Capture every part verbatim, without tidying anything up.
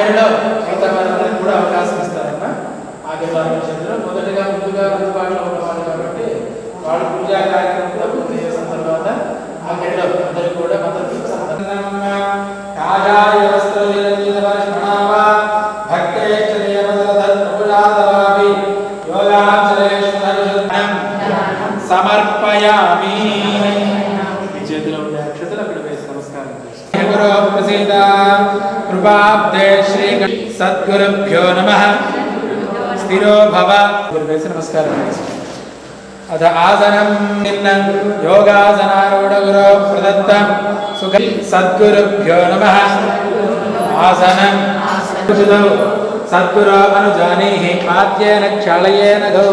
ఘడియలో మిగతా వారందరికీ కూడా అవకాశం ఇస్తారమ్మా. ఆదివారం చేతులు మొదటిగా ముందుగా అందుబాటులో ఉన్నవారు కాబట్టి వాళ్ళు పూజా కార్యక్రమంలో పూర్తి చేసిన తర్వాత ఆ ఘడిలో అందరూ కూడా మద్దతు సమర్పయామి. ఈ చేతిలో ఉండే అక్షతలు అక్కడ వేసి నమస్కారం చేస్తాం. గురు ప్రసీద కృపాబ్దే శ్రీ సద్గురుభ్యో నమః. స్థిరో భవ. గురు వేసి నమస్కారం చేస్తాం. అథ ఆసనం నిన్న యోగాసనారూఢ గురు ప్రదత్త సుఖ సద్గురుభ్యో నమః. ఆసనం సద్గురు అనుజానీహి పాద్యేన క్షాళయేన గౌ.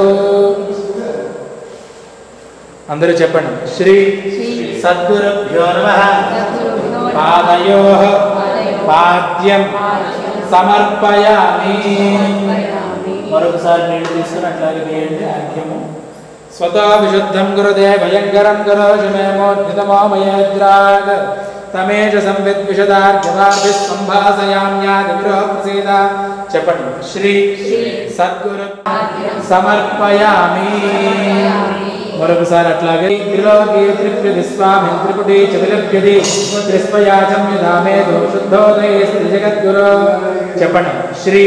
అందరూ చెప్పండి. శ్రీ సద్గురుభ్యో నమః. పాదయోః పాద్యం సమర్పయామి. మరొకసారి నీళ్లు తీసుకుని అట్లాగే వేయండి. ఆఖ్యము స్వతో విశుద్ధం గురుదే భయంకరం గురోషమేమోద్యుతమోమయేద్రాగ్ తమేష సంవిద్విషదార్ఘ్యమార్భి సంభాసయామ్యాది గురో ప్రసీద. చెప్పండి. శ్రీ సద్గురు సమర్పయామి. మరొకసారి అట్లాగే త్రిలోకి త్రిప్యది స్వామి త్రిపుటి చతులభ్యది త్రిస్పయాచం యదామే శుద్ధోదయ శ్రీ జగద్గురు. చెప్పండి. శ్రీ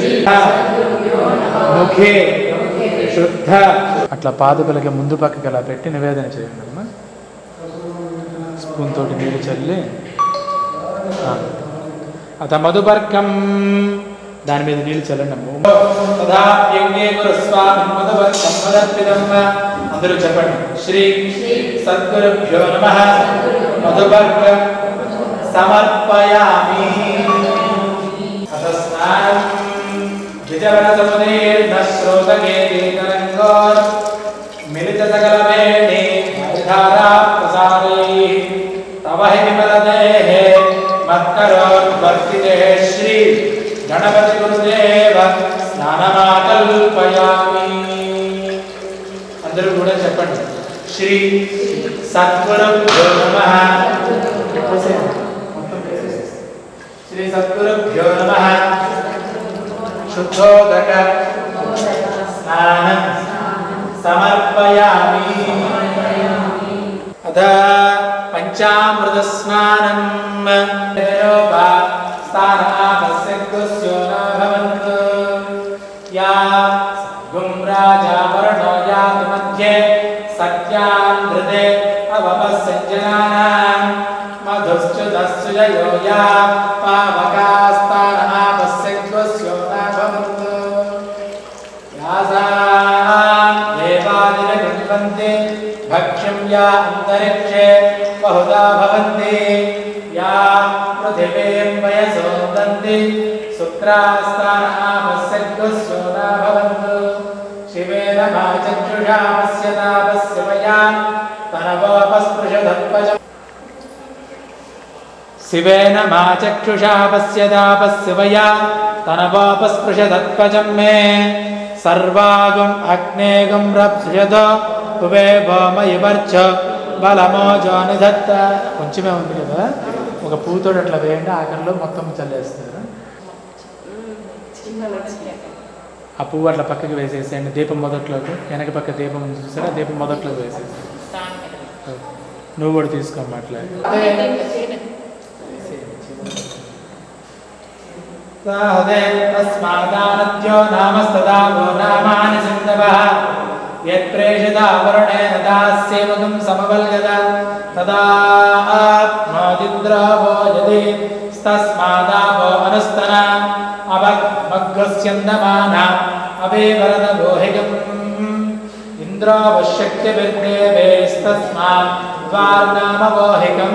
ముఖే శుద్ధ. అట్లా పాదుకలకి ముందు పక్కకి అలా పెట్టి నివేదన చేయండి అమ్మా. స్పూన్ తోటి నీళ్ళు చల్లి అత మధుపర్కం దాని మీద నీళ్ళు చల్లండి అమ్మ. అందరూ చెప్పండి. శ్రీ సద్గురుభ్యో నమః. మధుపర్కం సమర్పయామి. అత స్నానం విజవన సముదీర్ణ శ్రోతకేతి తరంగోర్ మిలిత సకలవేణి ధారా ప్రసారైః తవ హి విమలదేహే మత్కరోద్వర్తితే శ్రీ గణపతి గురుదేవ స్నానమాకల్పయామి. అందరూ కూడా చెప్పండి. శ్రీ సద్గురుభ్యో నమః. శ్రీ సద్గురుభ్యో నమః. శుద్ధోదక స్నానం సమర్పయామి. అథ పంచామృత స్నానం యా గుం రాజా వరుణో యాతి మధ్యే సత్యాన్ృతే అవపస్సంజనానాం మధుశ్చుతస్సుజయో యా పావకాస్తానమాపస్సద్వస్యో నాభవంతు. యాసాం దేవాదిన గృహ్ణంతి భక్ష్యం యా అంతరిక్షే బహుదా భవంతి. యా పృథివీం వయసోదంతి శుక్రాస్తానమాపస్సద్వస్యో నాభవంతు. శివేన మా చక్షుషా పశ్యతాపస్య మయా తనవోపస్పృశదత్పజం. శివేన మా చక్షుషా పశ్యతాపస్య మయా తనవోపస్పృశదత్పజం మే సర్వాగం అగ్నేగం రప్స్యతో కువే భోమయివర్చ బలమోజో నిధత్త. కొంచెమే ఉంది కదా, ఒక పూతోడు అట్లా వేయండి. ఆఖరిలో మొత్తం చల్లేస్తారు. ఆ పువ్వు అట్లా పక్కకి వేసేసేయండి. దీపం మొదట్లోకి వెనక పక్క దీపం చూసారా, దీపం మొదట్లోకి వేసేసి నువ్వు కూడా తీసుకోమ్మా. అట్లా తస్మాదానద్యో నామస్తదా గో నామాని సింధవః యత్ప్రేషితా వరుణేన దాస్యేమగం సమవల్గద తదా ఆప్నోతిద్రావో యది తస్మాదావో అనుస్తన అవగ్మగ్రస్యందమాన అవేవరద గోహికం ఇంద్రో వశక్తిర్దేవేస్తస్మాత్ ద్వార్నామవోహికం.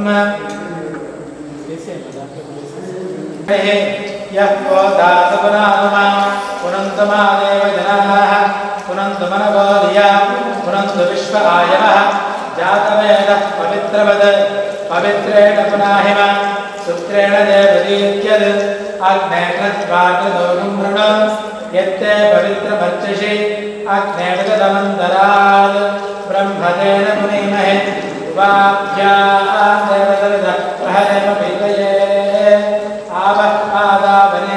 యః కోదాసపునానుమా పునంతుమాదేవ జనాః పునంతు మనవోధియా పునంతు విశ్వ ఆయవః జాతవేదః పవిత్రవద్ పవిత్రేణ పునాహిమ సూత్రేణ దేవదీత్యద్ అగ్నే కృత్వాగ్రదోగం వృణ యత్తే పవిత్రమర్చసి అగ్నే విదమంతరాల్ బ్రహ్మదేన మునిమహే ఉవాభ్యాం దేవదవిద ప్రహరేమ పీతయే ఆవః పాదావనే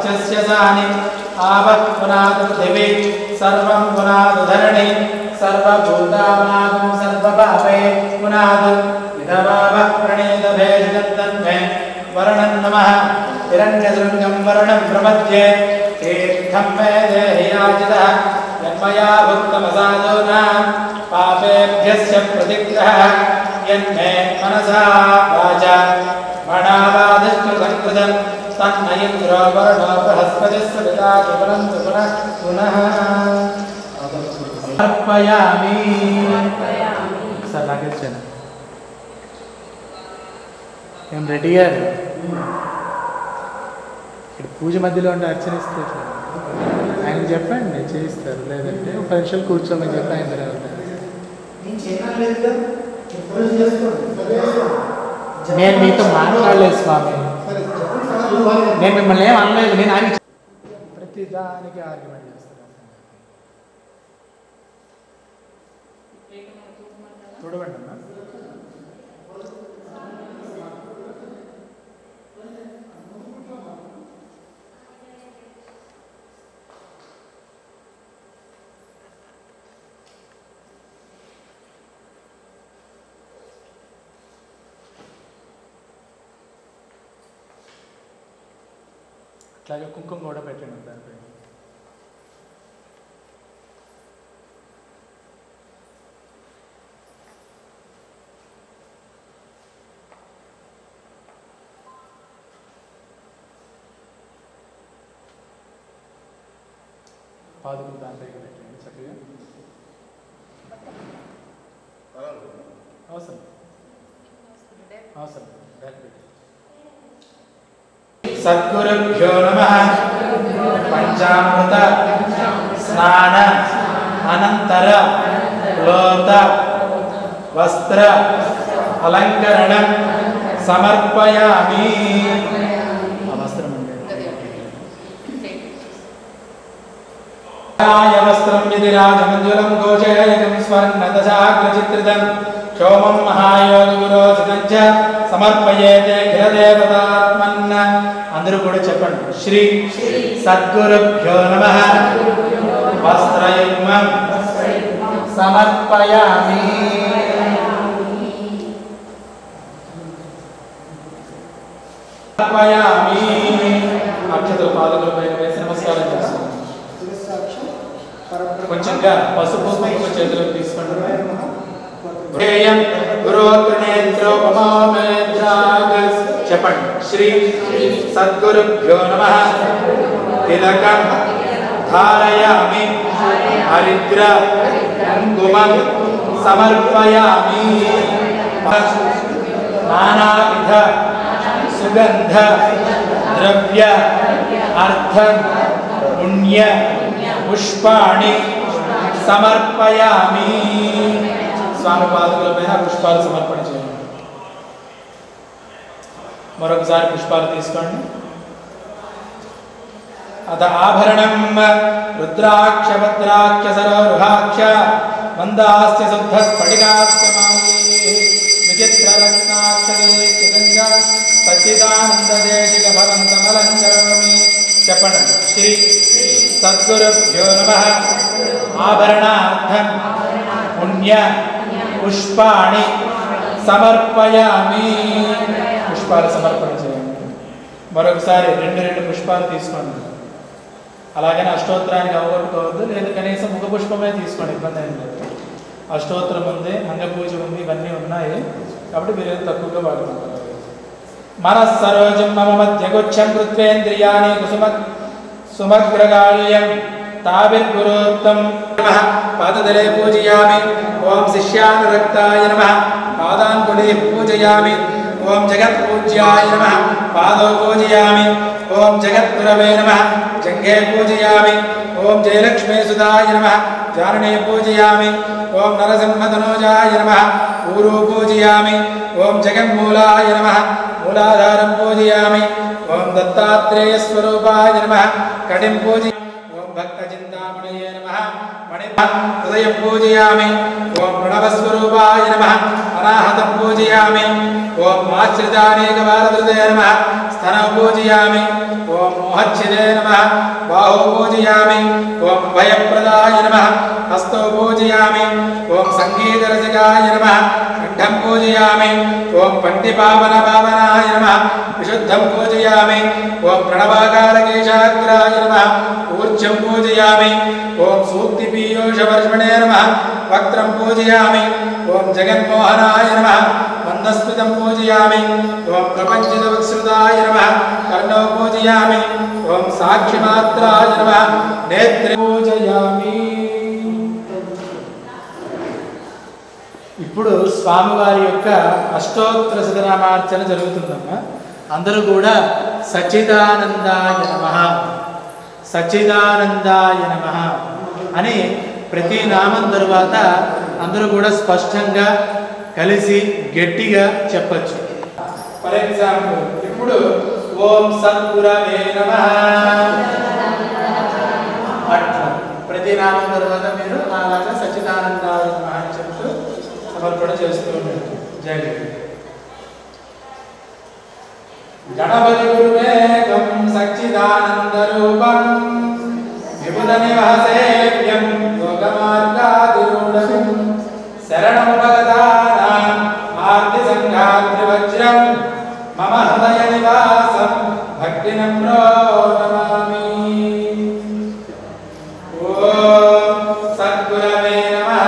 सस्यसानि आवत् पुनादु पृथिवी सर्वं पुनादु धरणी सर्वभूतानागं सर्वपापे पुनादु इदमावः प्रणीतभेषजन्तन्मे वर्णं नमः हिरण्यशृङ्गं वर्णं प्रपद्ये तीर्थं मे देहि याचितः यन्मया भुक्तमसाधूनां पापेभ्यस्य प्रतिग्रहः यन्मे मनसा वाचा मणावाधिष्ठुसंकृतं तन्न इन्द्रो वरुणो बृहस्पतिः सविता सुपरन्तु पुनः पुनः अर्पयामि सर नागेश ఏం రెడీ గారు ఇక్కడ పూజ మధ్యలో ఉంటే అర్చనిస్తే ఆయన చెప్పండి చేయిస్తారు లేదంటే ఒక పది నిమిషాలు కూర్చోమని చెప్పి ఆయన నేను మీతో మాట్లాడలేదు స్వామి నేను మిమ్మల్ని ఏం అనలేదు నేను ఆయన ప్రతి దానికి ఆర్గ్యుమెంట్ చేస్తాను చూడవండి అమ్మా అట్లాగే కుంకుమ కూడా పెట్టండి దానిపై పాదుకులు దానిపై పెట్టండి చక్కగా అవసరం అవసరం सद्गुरुभ्यो नमः पंचामृत स्नान अनंतर लोत वस्त्र अलंकरण समर्पयामि वस्त्रं यदि राजमंजुलं गोचयकं स्वर्णदशाग्रचित्रितं क्षोमं महायोगविरोचितं च समर्पयेते घिरदेवतात्मन् अंदरू कूडा चेप्पंడి श्री सद्गुरुभ्यो नमः वस्त्रयुग्मं समर्पयामि समर्पयामि अक्षतలు పాదములపై వేసి నమస్కారం చేస్తాను కొంచెంగా పసుపు కుంకుమ చేతులకు తీసుకోండి ధ్యేయం గురోత్నేత్రోపమామేధ్యాగ చెప్పండి శ్రీ సద్గురుభ్యో నమః తిలకం ధారయామి హరిద్ర కుంకుమం సమర్పయామి నానావిధ సుగంధ ద్రవ్య అర్థ పుణ్య పుష్పాణి సమర్పయామి స్వామి పాదములపైన పుష్పాలు సమర్పణ చేయండి మరొకసారి పుష్పాలు తీసుకోండి అద ఆభరణం రుద్రాక్ష భద్రాక్ష సరోరుహాక్ష మందాస్య శుద్ధ స్ఫటికాక్ష మాలి విచిత్ర రత్నాక్ష సుగంధ సచ్చిదానంద దేశిక భవంతమలంకరోమి చెప్పండి శ్రీ సద్గురుభ్యో నమః ఆభరణార్థం పుణ్య పుష్పాణి సమర్పయామి పుష్పాలు సమర్పణ చేయండి మరొకసారి రెండు రెండు పుష్పాలు తీసుకోండి అలాగనే అష్టోత్తరానికి అవగొట్టుకోవద్దు లేదా కనీసం ముఖ పుష్పమే తీసుకోండి ఇబ్బంది ఏం లేదు అష్టోత్తరం ఉంది అంగపూజ ఉంది ఇవన్నీ ఉన్నాయి కాబట్టి మీరు ఏదో తక్కువగా వాడుకుంటారు మనస్సరోజం మమ మధ్యగుచ్చం కృత్వేంద్రియాణి కుసుమ సుమగ్రగాళ్యం ताभिर्गुरोत्तम नमः पादतले पूजयामि ओम शिष्यानुरक्ताय नमः पादान्कुले पूजयामि ओम जगत्पूज्याय नमः पादौ पूजयामि ओम जगद्गुरवे नमः जङ्घे पूजयामि ओम जयलक्ष्मीसुताय नमः जानने पूजयामि ओम नरसिंहतनूजाय नमः ऊरू पूजयामि ओम जगन्मूलाय नमः मूलाधारं पूजयामि ओम दत्तात्रेयस्वरूपाय नमः कटिं पूजयामि भक्तचिंतामणये नमः मणिभं हृदयं पूजयामि ओम प्रणवस्वरूपाय नमः अनाहतं पूजयामि ओम आश्रितानेकवारहृदये नमः स्तनौ पूजयामि ओम मोहच्छिदे नमः बाहु पूजयामि ओम भयप्रदाय नमः हस्तौ पूजयामि ओम संगीतरसिकाय नमः कंठं पूजयामि ओम पंडिपावन पावनाय नमः विशुद्धं पूजयामि ओम प्रणवाकारकेशाग्राय नमः ऊर्जं पूजयामि ओम सूक्तिपीयूषवर्ष्मणे नमः वक्त्रं पूजयामि ओम जगन्मोहनाय नमः मंदस्मितं पूजयामि ओम प्रपंचितवत्सृताय नमः कर्णौ पूजयामि ओम साक्षिमात्राय नमः नेत्रे पूजयामि। ఇప్పుడు స్వామివారి యొక్క అష్టోత్తర శతనామార్చన జరుగుతుందమ్మా. అందరూ కూడా సచ్చిదానందాయ నమః సచ్చిదానందాయ నమః అని ప్రతి నామం తరువాత అందరూ కూడా స్పష్టంగా కలిసి గట్టిగా చెప్పచ్చు. ఫర్ ఎగ్జాంపుల్ ఇప్పుడు ఓం సద్గురవే నమః అట్లా ప్రతి నామం తర్వాత మీరు అలాగా సచ్చిదానందాయ నమః అని చెప్తూ సమర్పణ చేస్తూ ఉంటారు. జై గణపతి గురువేగం సచ్చిదానంద రూపం విబుధ నివాసేభ్యం యోగమార్గాదిరూఢం శరణం భగతానాం ఆర్తి సంఘాగ్ని వజ్రం మమ హృదయ నివాసం భక్తి నమ్రో నమామి. ఓం సద్గురవే నమః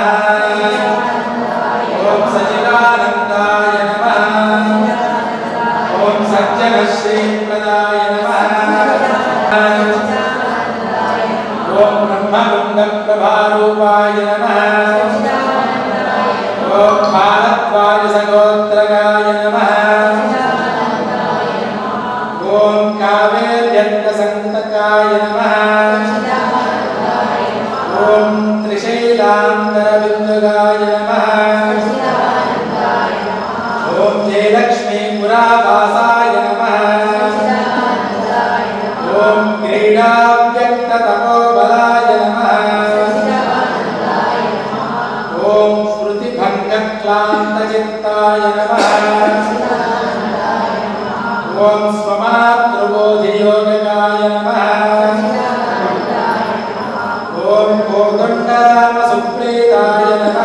ఓం సచ్చిదానందాయ నమః ఓం సజ్జన శ్రీప్రదాయ నమః ఓం బ్రహ్మగుండ ప్రభారూపాయ నమః ఓం భారద్వాజ సగోత్రగాయ నమః ఓం కావేర్యత్న సంతకాయ నమః ఓం త్రిశైలాంతర బిందుగాయ నమః ఓం జయలక్ష్మీ పురావాసాయ నమః ఓం క్రీడావ్యక్త తపోబలాయ నమః ఓం స్మృతిభంగక్లాంతచిత్తాయ నమః ఓం స్వమాతృబోధియోగకాయ నమః ఓం కోదండరామ సుప్రీతాయ నమః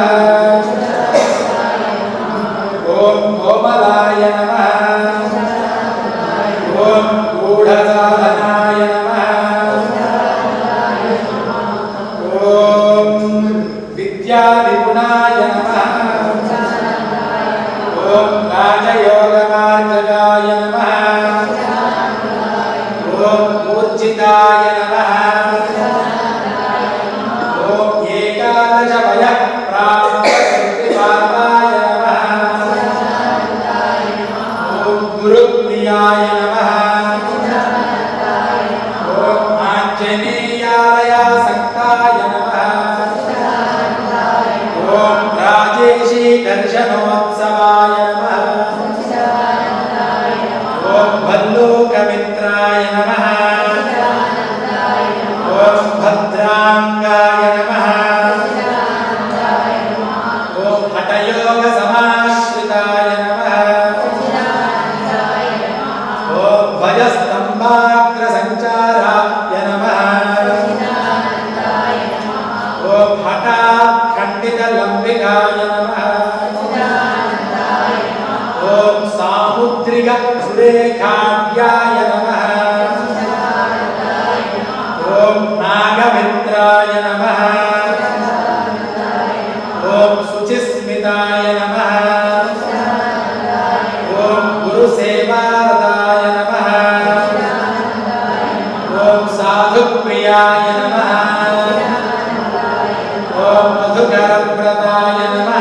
ఓం కోమలాయ నమః ఓం గూఢసాధనాయ నమః ఓం విద్యావిపుణాయ నమః ఓం రాజయోగమార్గగాయ నమః ఓం ఊర్జితాయ నమః ఓం ఏకాదశ వయ ప్రాప్తపాపాయ నమః ఓం గురుప్రియాయ నమః ఓం ఆంజనేయాయ సంతాయ నమః ఓం రాజేశీ దర్శనోత్సవాయ నమః ఓం భల్లూకమిత్రాయ నమః ఓం భద్రాంగాయ నమః ఓం హఠయోగ సమాశ్రితాయ నమః ఓం భజస్తంభాగ్ర సంచారాయ నమః ఓం హఠాత్ ఖండిత లంబికాయ నమః ఓం సాముద్రిక సురేఖాఢ్యాయ నమః ఓం నాగమిత్రాయ నమః ఓం శుచిస్మితాయ నమః ఓం గురుసేవారదాయ నమః ఓం సాధుప్రియాయ నమః ఓం మధుకరవ్రతాయ నమః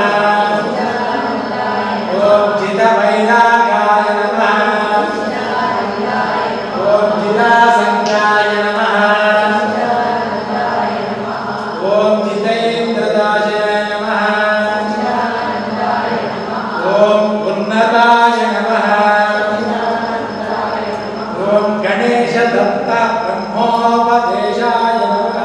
ఓం జితవైరాగాయ నమః ఓం జితాసంగాయ నమః ఓం జితేంద్రదాశాయ నమః ఓం ఉన్నతాయ నమః ఓం గణేశ దత్త బ్రహ్మోపదేశాయ నమః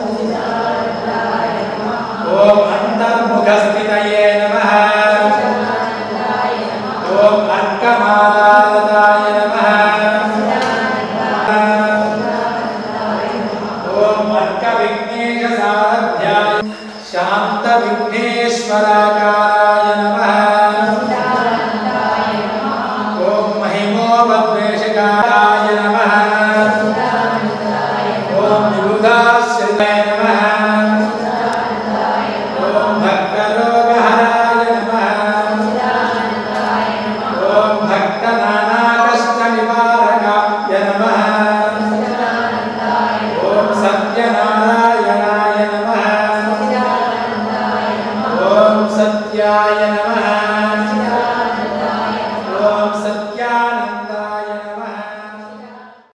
ఓం అంతర్ముఖస్థితయే నమః ఓం అర్కమాలాదాయ నమః गणेश सारथ्याय शांत विघ्नेश्वराकाराय नमः। ओम महिमोपद्वेषकाराय नमः। ओम विबुधाश्रिताय नमः।